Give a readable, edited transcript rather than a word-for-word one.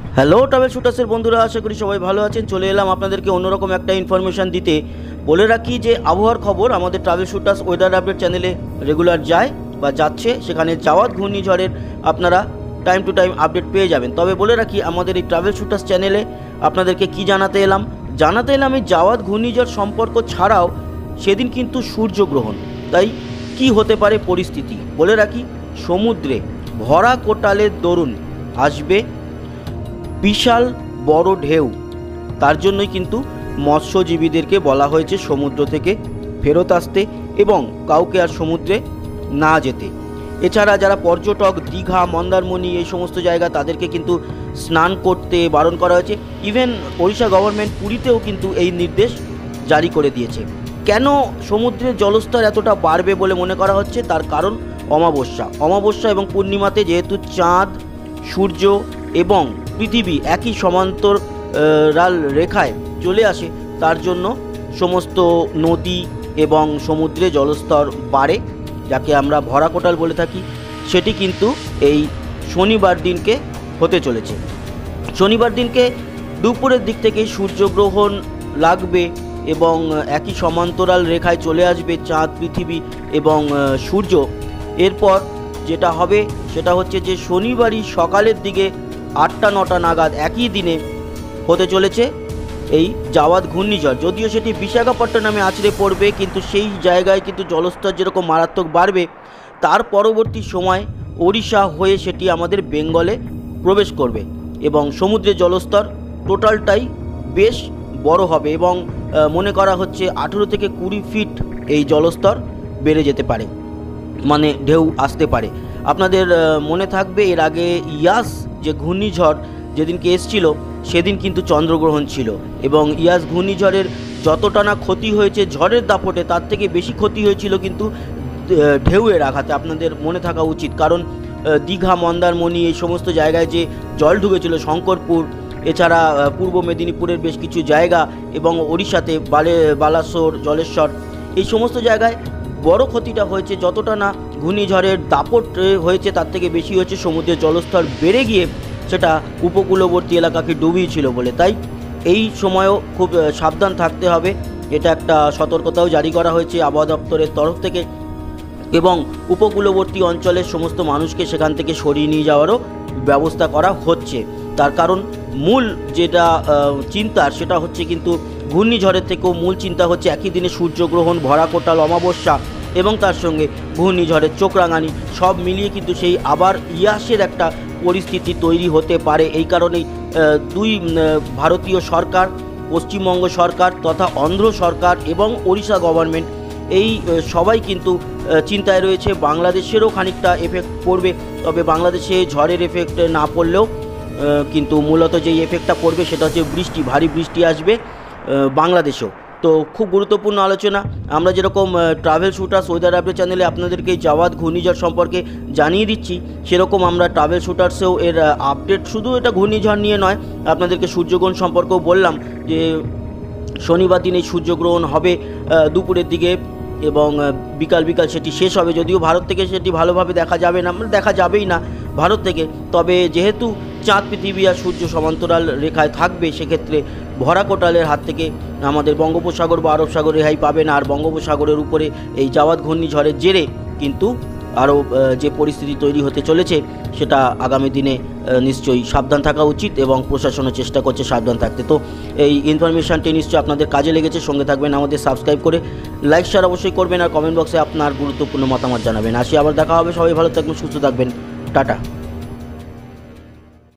Hello travel শুটার্সের বন্ধুরা, আশা করি সবাই ভালো আছেন। চলে এলাম আপনাদেরকে অন্যরকম একটা ইনফরমেশান দিতে। বলে রাখি যে আবহাওয়ার খবর আমাদের ট্রাভেল শুটার্স ওয়েদার আপডেট চ্যানেলে রেগুলার যায় বা যাচ্ছে, সেখানে জাওয়াদ ঘূর্ণিঝড়ের আপনারা টাইম টু টাইম আপডেট পেয়ে যাবেন। তবে বলে রাখি আমাদের এই ট্রাভেল শুটার্স চ্যানেলে আপনাদেরকে কি জানাতে এলাম এই জাওয়াদ ঘূর্ণিঝড় সম্পর্ক ছাড়াও সেদিন কিন্তু সূর্যগ্রহণ। তাই কি হতে পারে পরিস্থিতি বলে রাখি, সমুদ্রে ভরা কোটালের দরুন আসবে বিশাল বড় ঢেউ। তার জন্যই কিন্তু মৎস্যজীবীদেরকে বলা হয়েছে সমুদ্র থেকে ফেরত আসতে এবং কাউকে আর সমুদ্রে না যেতে। এছাড়া যারা পর্যটক দীঘা, মন্দারমণি এই সমস্ত জায়গা, তাদেরকে কিন্তু স্নান করতে বারণ করা হয়েছে। ইভেন ওড়িশা গভর্নমেন্ট পুরীতেও কিন্তু এই নির্দেশ জারি করে দিয়েছে। কেন সমুদ্রের জলস্তর এতটা বাড়বে বলে মনে করা হচ্ছে? তার কারণ অমাবস্যা এবং পূর্ণিমাতে যেহেতু চাঁদ, সূর্য এবং পৃথিবী একই সমান্তরাল রেখায় চলে আসে, তার জন্য সমস্ত নদী এবং সমুদ্রে জলস্তর বাড়ে, যাকে আমরা ভরা কোটাল বলে থাকি। সেটি কিন্তু এই শনিবার দিনকে হতে চলেছে। শনিবার দিনকে দুপুরের দিক থেকে সূর্যগ্রহণ লাগবে এবং একই সমান্তরাল রেখায় চলে আসবে চাঁদ, পৃথিবী এবং সূর্য। এরপর যেটা হবে সেটা হচ্ছে যে শনিবারই সকালের দিকে 8টা-9টা নাগাদ একই দিনে হতে চলেছে এই জাওয়াদ ঘূর্ণিঝড়। যদিও সেটি বিশাখাপট্টনমে আছড়ে পড়বে, কিন্তু সেই জায়গায় কিন্তু জলস্তর যেরকম মারাত্মক বাড়বে, তার পরবর্তী সময় ওড়িশা হয়ে সেটি আমাদের বেঙ্গলে প্রবেশ করবে এবং সমুদ্রের জলস্তর টোটালটাই বেশ বড় হবে এবং মনে করা হচ্ছে 18 থেকে 20 ফিট এই জলস্তর বেড়ে যেতে পারে, মানে ঢেউ আসতে পারে। আপনাদের মনে থাকবে এর আগে ইয়াস যে ঘূর্ণিঝড় যেদিনকে এসছিল, সেদিন কিন্তু চন্দ্রগ্রহণ ছিল এবং ইয়াস ঘূর্ণিঝড়ের যতটা না ক্ষতি হয়েছে ঝড়ের দাপটে, তার থেকে বেশি ক্ষতি হয়েছিল কিন্তু ঢেউয়ের আঘাতে। আপনাদের মনে থাকা উচিত, কারণ দীঘা, মন্দারমণি এই সমস্ত জায়গায় যে জল ঢুকেছিল, শঙ্করপুর, এছাড়া পূর্ব মেদিনীপুরের বেশ কিছু জায়গা এবং ওড়িশাতে বালাসোর, জলেশ্বর, এই সমস্ত জায়গায় বড় ক্ষতিটা হয়েছে। যতটা না ঘূর্ণিঝড়ের দাপট হয়েছে, তার থেকে বেশি হয়েছে সমুদ্রের জলস্তর বেড়ে গিয়ে সেটা উপকূলবর্তী এলাকাকে ডুবিয়েছিল বলে। তাই এই সময়ও খুব সাবধান থাকতে হবে। এটা একটা সতর্কতাও জারি করা হয়েছে আবহাওয়া দপ্তরের তরফ থেকে এবং উপকূলবর্তী অঞ্চলের সমস্ত মানুষকে সেখান থেকে সরিয়ে নিয়ে যাওয়ারও ব্যবস্থা করা হচ্ছে। তার কারণ মূল যেটা চিন্তার, সেটা হচ্ছে কিন্তু ঘূর্ণিঝড়ের থেকেও মূল চিন্তা হচ্ছে একই দিনে সূর্যগ্রহণ, ভরা কোটাল, অমাবস্যা এবং তার সঙ্গে ঘূর্ণিঝড়ের চোখ রাঙানি, সব মিলিয়ে কিন্তু সেই আবার ইয়াসের একটা পরিস্থিতি তৈরি হতে পারে। এই কারণেই দুই ভারতীয় সরকার, পশ্চিমবঙ্গ সরকার তথা অন্ধ্র সরকার এবং ওড়িশা গভর্নমেন্ট, এই সবাই কিন্তু চিন্তায় রয়েছে। বাংলাদেশেরও খানিকটা এফেক্ট পড়বে, তবে বাংলাদেশে ঝড়ের এফেক্ট না পড়লেও কিন্তু মূলত যেই এফেক্টটা পড়বে সেটা হচ্ছে বৃষ্টি, ভারী বৃষ্টি আসবে বাংলাদেশেও। তো খুব গুরুত্বপূর্ণ আলোচনা। আমরা যেরকম ট্রাভেল শুটার্স ওয়েদার আপডেট চ্যানেলে আপনাদেরকে জাওয়াদ ঘূর্ণিঝড় সম্পর্কে জানিয়ে দিচ্ছি, সেরকম আমরা ট্রাভেল শুটার্সেও এর আপডেট, শুধু এটা ঘূর্ণিঝড় নিয়ে নয়, আপনাদেরকে সূর্যগ্রহণ সম্পর্কেও বললাম যে শনিবার দিনে সূর্যগ্রহণ হবে দুপুরের দিকে এবং বিকাল সেটি শেষ হবে। যদিও ভারত থেকে সেটি ভালোভাবে দেখা যাবে না, দেখা যাবেই না ভারত থেকে। তবে যেহেতু চাঁদ, পৃথিবী আর সূর্য সমান্তরাল রেখায় থাকবে, সেক্ষেত্রে ভরা কোটালের হাত থেকে আমাদের বঙ্গোপসাগর বা আরব সাগর রেহাই পাবে না। আর বঙ্গোপসাগরের উপরে এই জাওয়াদ ঘূর্ণিঝড়ের জেরে কিন্তু আরও যে পরিস্থিতি তৈরি হতে চলেছে, সেটা আগামী দিনে নিশ্চয়ই সাবধান থাকা উচিত এবং প্রশাসনও চেষ্টা করছে সাবধান থাকতে। তো এই ইনফরমেশানটি নিশ্চয়ই আপনাদের কাজে লেগেছে। সঙ্গে থাকবেন, আমাদের সাবস্ক্রাইব করে লাইক শেয়ার অবশ্যই করবেন আর কমেন্ট বক্সে আপনার গুরুত্বপূর্ণ মতামত জানাবেন। আসি, আবার দেখা হবে। সবাই ভালো থাকবেন, সুস্থ থাকবেন, টাটা।